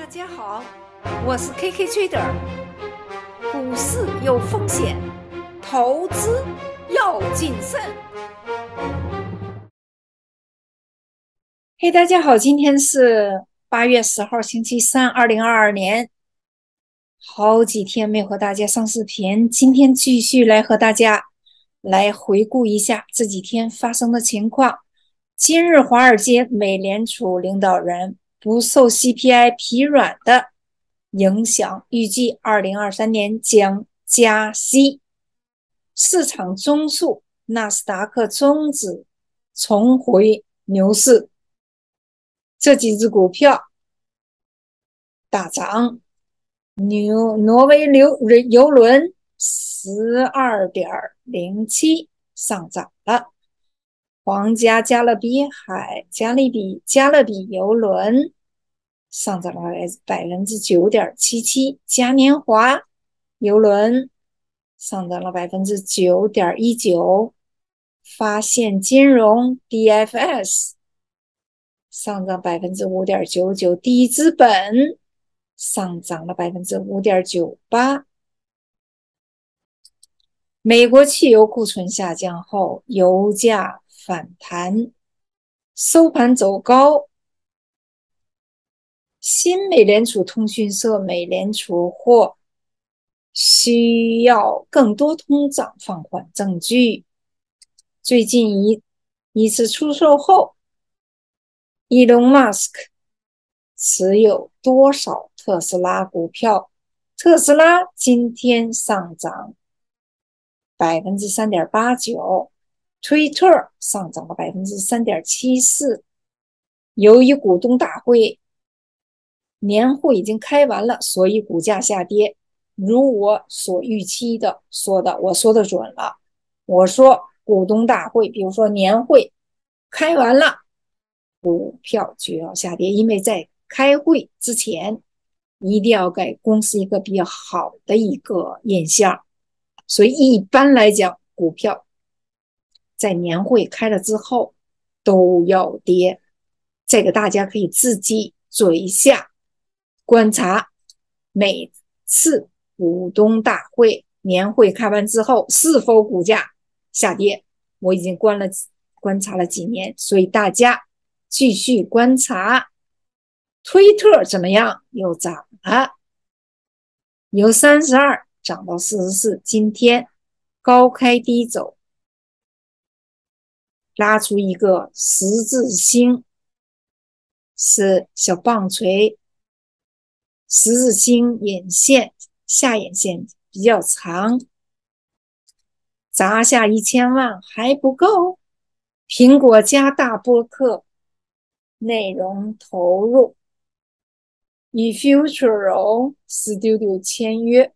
大家好，我是 KK Trader。股市有风险，投资要谨慎。嘿，大家好，今天是8月10号，星期三，2022年。好几天没有和大家上视频，今天继续来和大家来回顾一下这几天发生的情况。今日华尔街美联储领导人不受 CPI 疲软的影响，预计2023年将加息。市场中枢纳斯达克综指重回牛市，这几只股票大涨。挪威邮轮12.07上涨了。皇家加勒比邮轮上涨了9.77%，嘉年华邮轮上涨了9.19%，发现金融 DFS 上涨5.99%，第一资本上涨了5.98%。美国汽油库存下降后，油价反弹，收盘走高。新美联储通讯社，美联储或需要更多通胀放缓证据。最近一次出售后，Elon Musk 持有多少特斯拉股票？特斯拉今天上涨3.89%，推特上涨了3.74%。由于股东大会年会已经开完了，所以股价下跌。如我所预期的我说的准了。我说股东大会，比如说年会开完了，股票就要下跌，因为在开会之前一定要给公司一个比较好的一个印象，所以一般来讲，股票在年会开了之后都要跌。这个大家可以自己做一下观察，每次股东大会年会开完之后是否股价下跌，我已经观察了几年，所以大家继续观察。推特怎么样？又涨了，由32涨到44，今天高开低走，拉出一个十字星，是小棒槌，十字星眼线下眼线比较长，砸下1000万还不够。苹果加大播客内容投入，与 Future Studio 签约。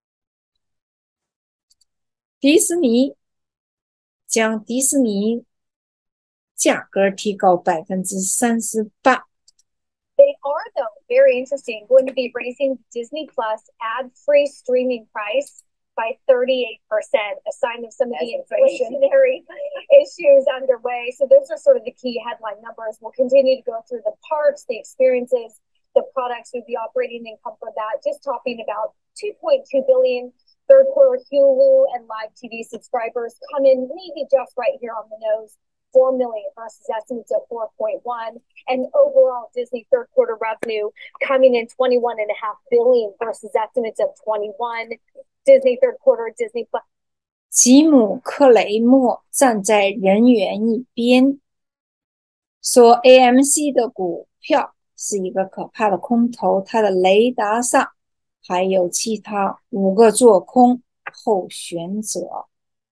迪士尼将迪士尼价格提高38%。 They are, though, very interesting. Going to be raising Disney Plus ad-free streaming price by 38%, a sign of some of the inflationary issues underway. So those are sort of the key headline numbers. We'll continue to go through the parks, the experiences, the products, with the operating income for that. Just talking about 2.2 billion third quarter Hulu and live TV subscribers come in maybe just right here on the nose. 4 million versus estimates of 4.1, and overall Disney third quarter revenue coming in 21.5 billion versus estimates of 21. Disney third quarter Disney Plus. 吉姆·克雷默站在人员一边，说 AMC 的股票是一个可怕的空头，他的雷达上还有其他5个做空候选者。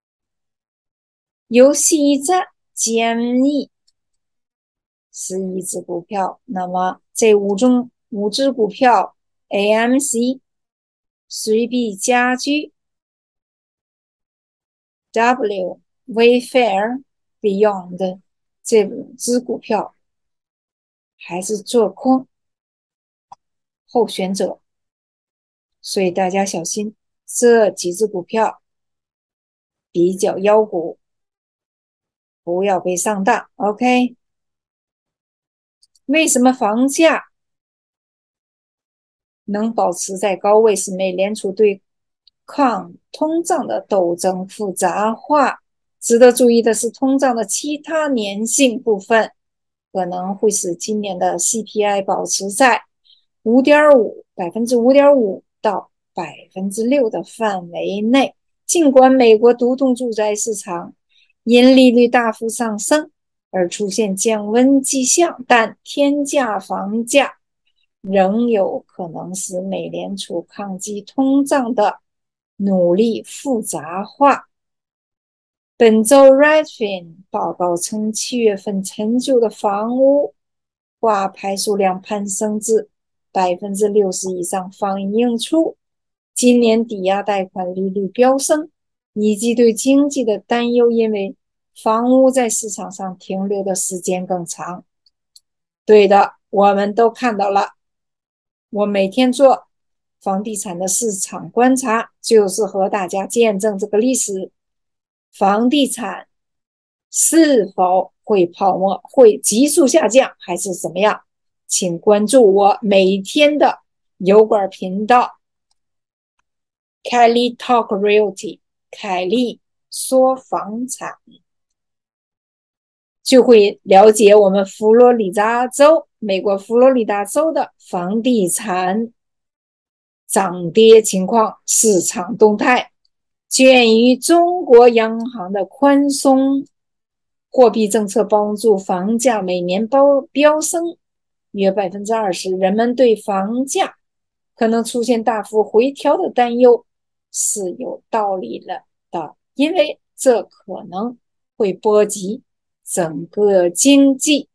游戏一战建议是一只股票，那么这5只股票 AMC、3B 家居、Wayfair、Beyond 这5只股票还是做空候选者，所以大家小心，这几只股票比较妖股，不要被上当。 OK， 为什么房价能保持在高位，是美联储对抗通胀的斗争复杂化。值得注意的是，通胀的其他粘性部分可能会使今年的 CPI 保持在5.5% 到6%的范围内。尽管美国独栋住宅市场因利率大幅上升而出现降温迹象，但天价房价仍有可能使美联储抗击通胀的努力复杂化。本周 Redfin 报告称，7月份陈旧的房屋挂牌数量攀升至60%以上，反映出今年抵押贷款利率飙升，以及对经济的担忧，因为房屋在市场上停留的时间更长。对的，我们都看到了。我每天做房地产的市场观察，就是和大家见证这个历史。房地产是否会泡沫，会急速下降，还是怎么样？请关注我每天的油管频道 Kelly Talk Realty， 凯莉说房产，就会了解我们美国佛罗里达州的房地产涨跌情况、市场动态。鉴于中国央行的宽松货币政策帮助房价每年飙升约20%，人们对房价可能出现大幅回调的担忧是有道理的，因为这可能会波及整个经济。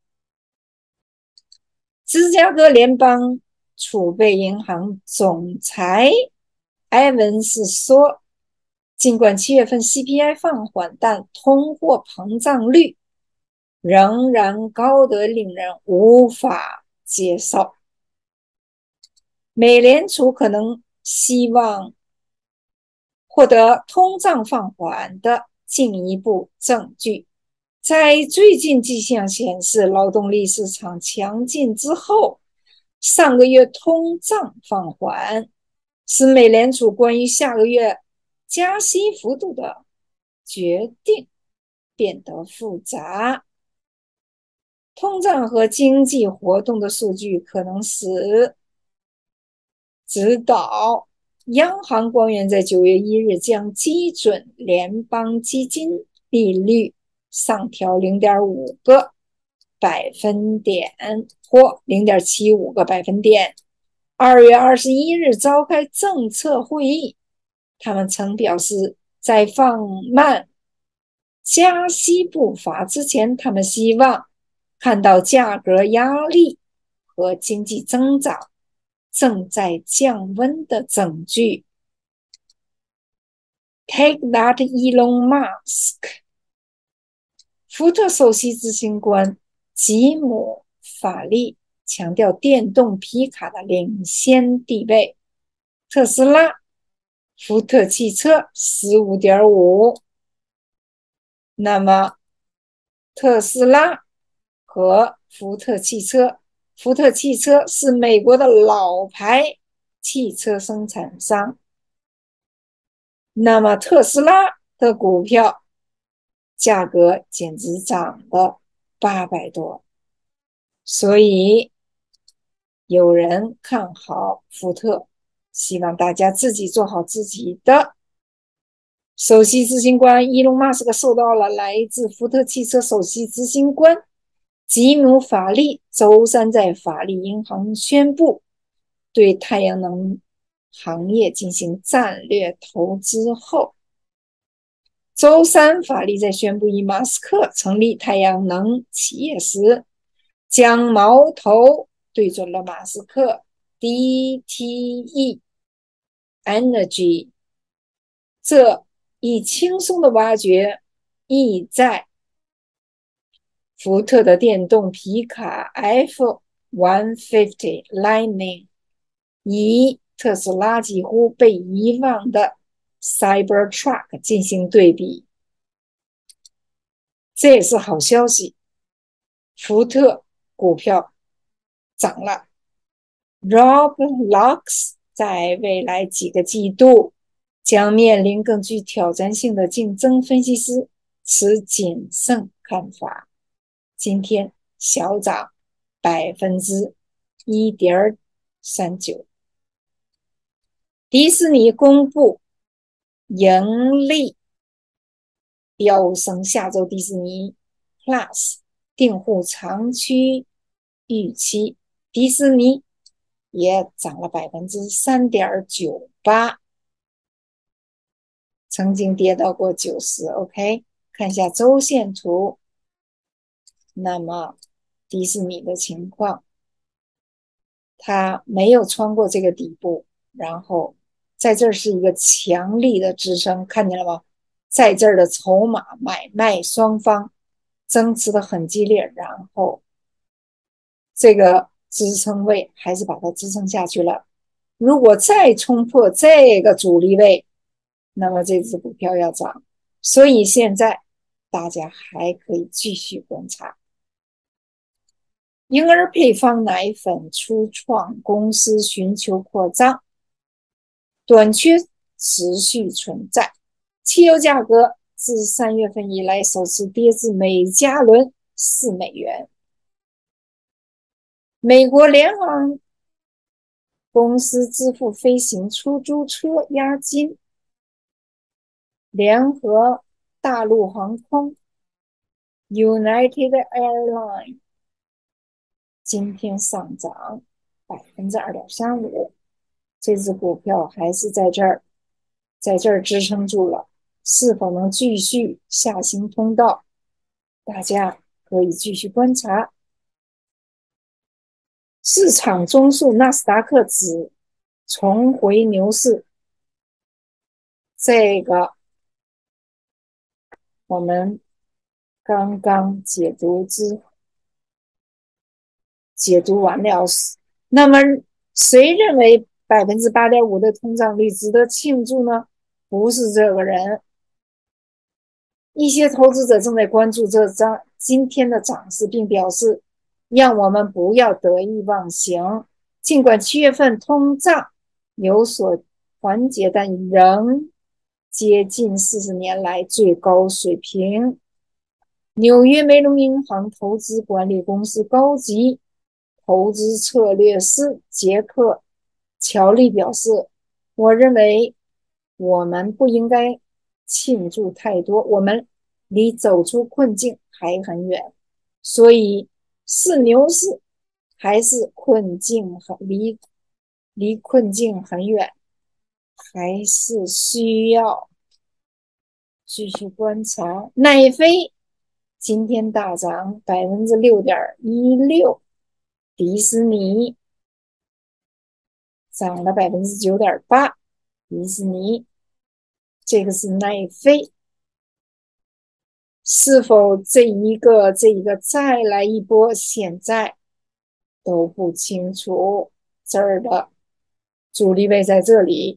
芝加哥联邦储备银行总裁埃文斯说，尽管7月份 CPI 放缓，但通货膨胀率仍然高得令人无法接受。美联储可能希望获得通胀放缓的进一步证据。在最近迹象显示劳动力市场强劲之后，上个月通胀放缓，使美联储关于下个月加息幅度的决定变得复杂。通胀和经济活动的数据可能使指导央行官员在9月1日将基准联邦基金利率上调0.5个百分点或0.75个百分点。2月21日召开政策会议，他们曾表示，在放慢加息步伐之前，他们希望看到价格压力和经济增长正在降温的证据。Take that, Elon Musk。福特首席执行官吉姆·法利强调电动皮卡的领先地位。特斯拉、福特汽车 15.5。那么特斯拉和福特汽车是美国的老牌汽车生产商，那么特斯拉的股票价格简直涨了800多，所以有人看好福特，希望大家自己做好自己的。首席执行官伊隆马斯克受到了来自福特汽车首席执行官吉姆·法利周三在法利银行宣布对太阳能行业进行战略投资后，周三法利在宣布以马斯克成立太阳能企业时，将矛头对准了马斯克 DTE Energy， 这以轻松的挖掘意在福特的电动皮卡 F-150 Lightning， 以特斯拉几乎被遗忘的 Cybertruck 进行对比。这也是好消息，福特股票涨了。 Roblox 在未来几个季度将面临更具挑战性的竞争，分析师持谨慎看法。今天小涨1.39%。迪士尼公布盈利飙升，下周迪士尼 Plus 订户长趋预期，迪士尼也涨了3.98%，曾经跌到过90。OK， 看一下周线图，那么迪士尼的情况，它没有穿过这个底部，然后在这儿是一个强力的支撑，看见了吗？在这儿的筹码买卖双方争持的很激烈，然后这个支撑位还是把它支撑下去了。如果再冲破这个阻力位，那么这只股票要涨。所以现在大家还可以继续观察。婴儿配方奶粉初创公司寻求扩张，短缺持续存在。汽油价格自3月份以来首次跌至每加仑$4。美国联航公司支付飞行出租车押金，联合大陆航空 United Airlines 今天上涨2.35%，这只股票还是在这儿支撑住了，是否能继续下行通道，大家可以继续观察。市场中数纳斯达克指重回牛市，这个我们刚刚解读完了。那么谁认为8.5%的通胀率值得庆祝呢？不是这个人。一些投资者正在关注今天的涨势，并表示让我们不要得意忘形。尽管7月份通胀有所缓解，但仍接近40年来最高水平。纽约梅隆银行投资管理公司高级投资策略师杰克·乔利表示，我认为我们不应该庆祝太多，我们离走出困境还很远。所以是牛市还是困境离困境很远，还是需要继续观察。奈飞今天大涨6.16%，迪士尼涨了9.8%。迪士尼，这个是奈飞，是否这一个再来一波？现在都不清楚。这儿的阻力位在这里，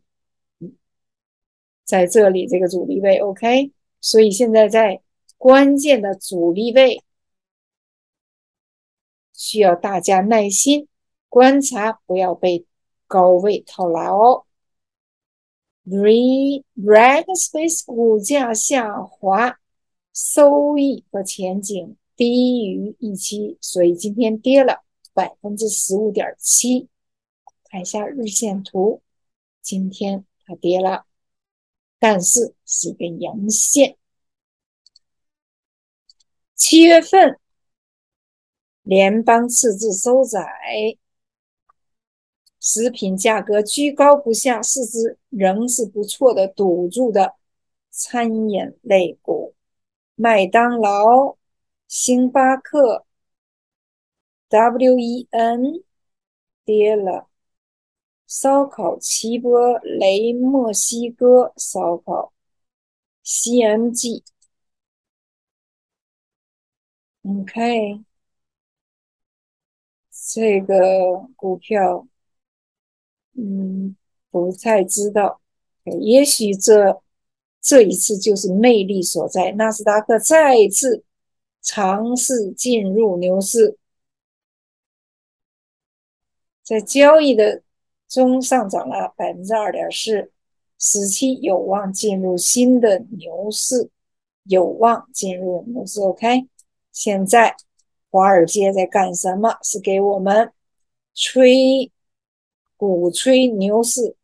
这个阻力位 OK， 所以现在在关键的阻力位，需要大家耐心观察，不要被高位套牢。Rackspace 股价下滑，收益和前景低于预期，所以今天跌了15.7%。看一下日线图，今天它跌了，但是是一根阳线。7月份联邦赤字收窄，食品价格居高不下，市值仍是不错的堵住的餐饮类股，麦当劳、星巴克、WEN 跌了，烧烤齐波雷墨西哥烧烤 CMG OK， 这个股票不太知道，也许这一次就是魅力所在。纳斯达克再一次尝试进入牛市， 在交易的中上涨了2.4%，使其有望进入新的牛市，有望进入牛市。OK， 现在华尔街在干什么？是给我们鼓吹牛市。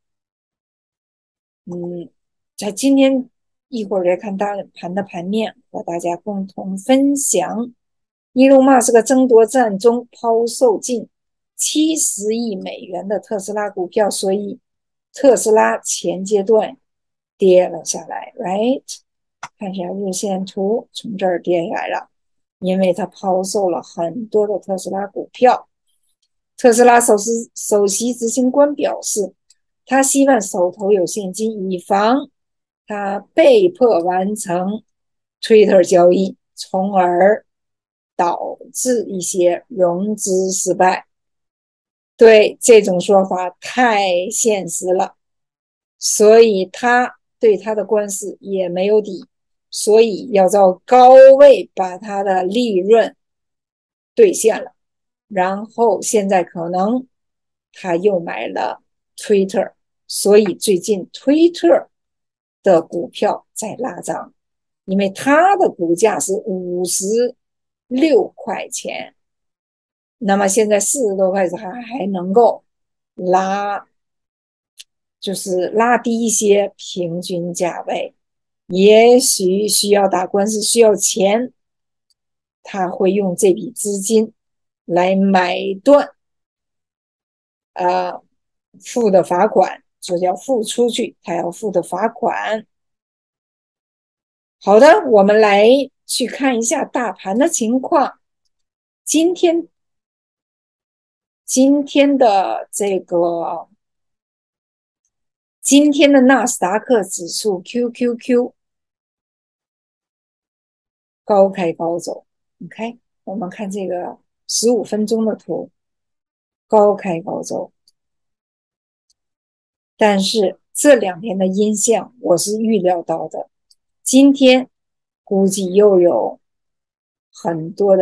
在今天一会儿再看大盘的盘面，和大家共同分享。伊隆马斯克争夺战中抛售近70亿美元的特斯拉股票，所以特斯拉前阶段跌了下来 ，right？ 看一下日线图，从这儿跌下来了，因为他抛售了很多的特斯拉股票。特斯拉首席执行官表示，他希望手头有现金，以防他被迫完成 Twitter 交易，从而导致一些融资失败。对，这种说法太现实了，所以他对他的官司也没有底，所以要在高位把他的利润兑现了。然后现在可能他又买了 Twitter， 所以最近 Twitter 的股票在拉涨，因为它的股价是56块钱，那么现在40多块钱还能够拉，就是拉低一些平均价位。也许需要打官司，需要钱，他会用这笔资金来买断付的罚款，就要付出去，他要付的罚款。好的，我们来去看一下大盘的情况。今天的纳斯达克指数 QQQ 高开高走。OK， 我们看这个15分钟的图，高开高走。但是这2天的阴线我是预料到的，今天估计又有很多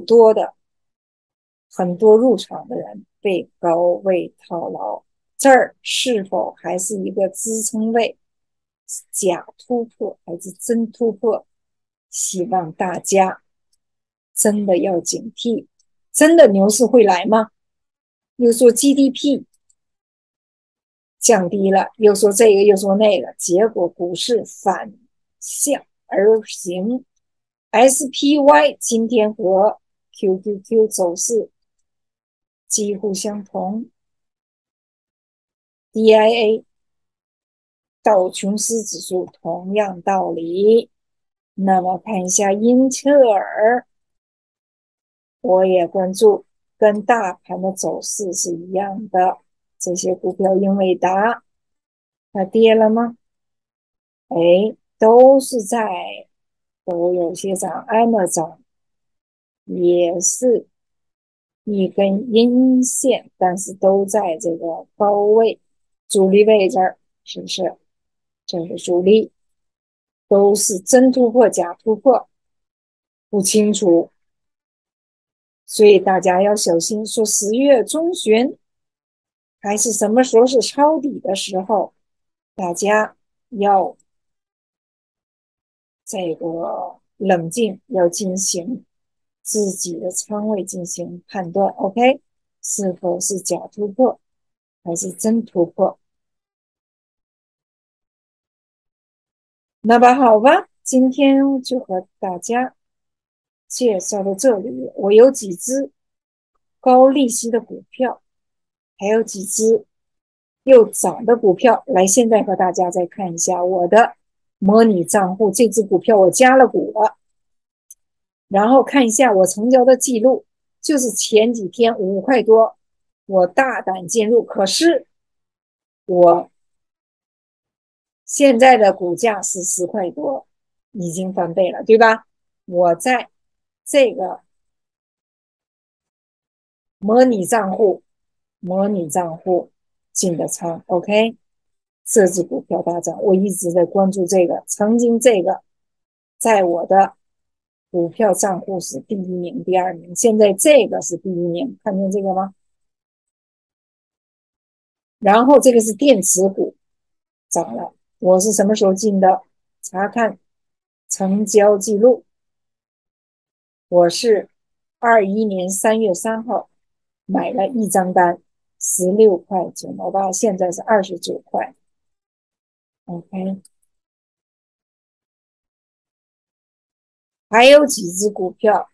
入场的人被高位套牢，这儿是否还是一个支撑位，假突破还是真突破？希望大家真的要警惕，真的牛市会来吗？又说 GDP 降低了，又说这个又说那个，结果股市反向而行。SPY 今天和 QQQ 走势几乎相同。DIA 道琼斯指数同样道理。那么看一下英特尔，我也关注，跟大盘的走势是一样的。这些股票英伟达它跌了吗？都有些涨，Amazon 也是一根阴线，但是都在这个高位主力位这儿，是不是？这是主力，都是真突破假突破不清楚，所以大家要小心。说10月中旬还是什么时候是抄底的时候，大家要这个冷静，要进行自己的仓位进行判断 ，OK， 是否是假突破还是真突破？那么好吧，今天就和大家介绍到这里。我有几只高利息的股票，还有几只又涨的股票，来，现在和大家再看一下我的模拟账户，这只股票我加了股了，然后看一下我成交的记录，就是前几天5块多，我大胆进入，可是我现在的股价是10块多，已经翻倍了，对吧？我在这个模拟账户进的仓 ，OK， 这只股票大涨，我一直在关注这个，曾经这个在我的股票账户是第1名、第2名，现在这个是第1名，看见这个吗？ 然后这个是电池股涨了，我是什么时候进的？查看成交记录，我是21年3月3号买了一张单，16块9毛8，现在是29块。OK， 还有几只股票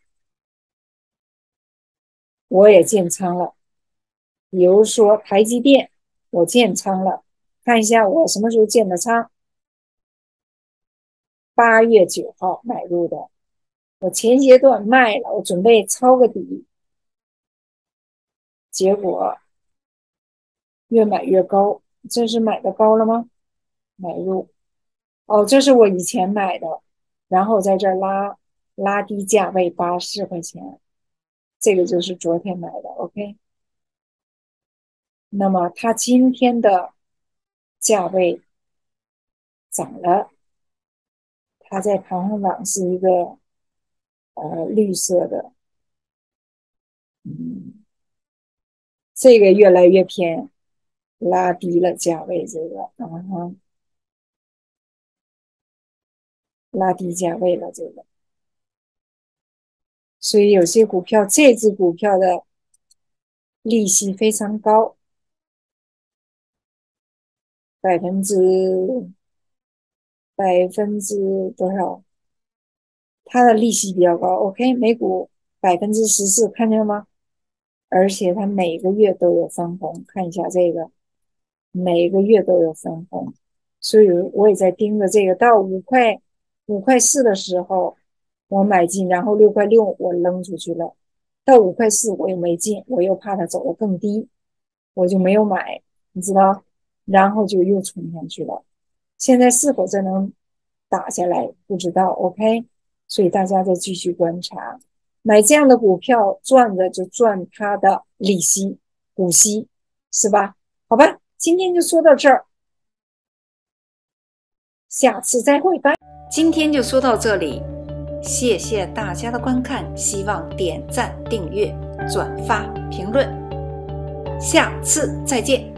我也建仓了，比如说台积电，我建仓了，看一下我什么时候建的仓。8月9号买入的，我前阶段卖了，我准备抄个底，结果越买越高。这是买的高了吗？买入，哦，这是我以前买的，然后在这儿拉低价位80块钱，这个就是昨天买的。OK， 那么它今天的价位涨了，它在排行榜是一个绿色的，这个越来越偏，拉低了价位，这个拉低价位了这个，所以有些股票，这只股票的利息非常高，百分之多少？它的利息比较高。OK， 每股14%，看见了吗？而且它每个月都有分红，看一下这个，每个月都有分红，所以我也在盯着这个。到5块4的时候我买进，然后6块6我扔出去了，到5块4我又没进，我又怕它走得更低，我就没有买，你知道，然后就又冲上去了。现在是否再能打下来不知道。 OK， 所以大家再继续观察，买这样的股票赚的就赚它的利息股息，是吧？好吧，今天就说到这儿，下次再会吧。今天就说到这里，谢谢大家的观看，希望点赞、订阅、转发、评论，下次再见。